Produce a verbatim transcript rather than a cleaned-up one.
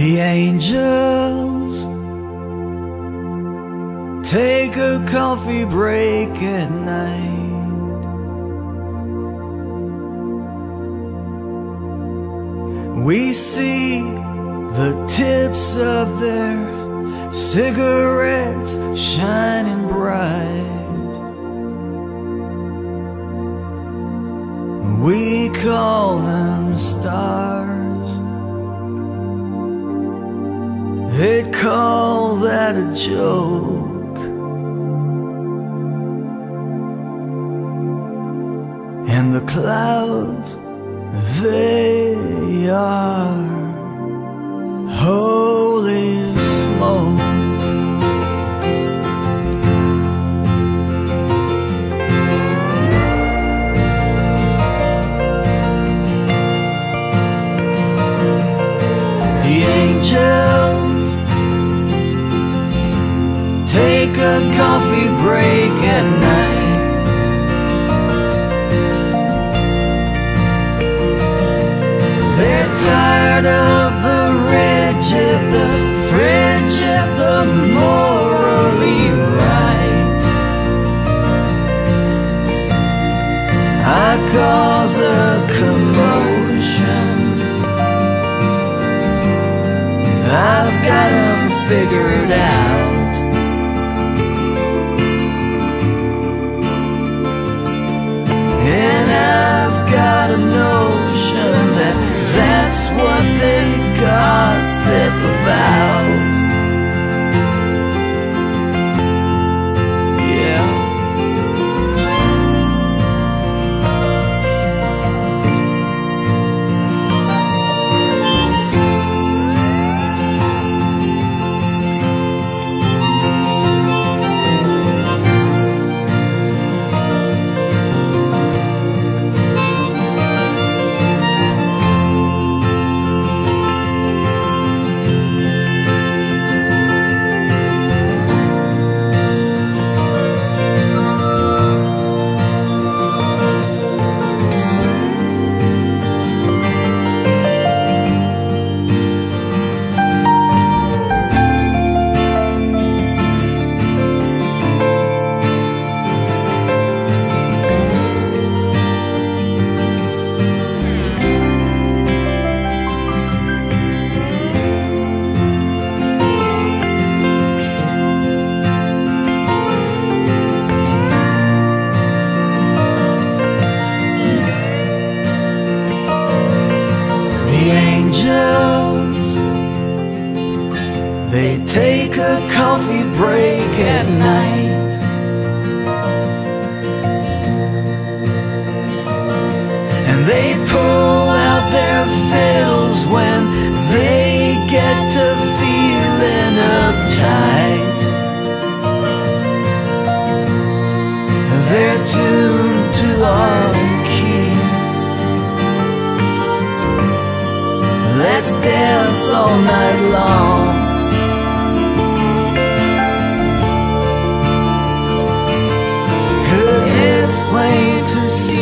The angels take a coffee break at night. We see the tips of their cigarettes shining bright. We call them stars. They'd call that a joke. And the clouds, they are holy smoke. The angels take a coffee break at night. They're tired of the rigid, the frigid, the morally right. I cause a commotion. I've got 'em figured out. And I've got a notion that that's what they gossip about. Yeah. They take a coffee break at night. And they pull out their fiddles when they get to feeling uptight. They're tuned to our key. Let's dance all night long. It's plain to see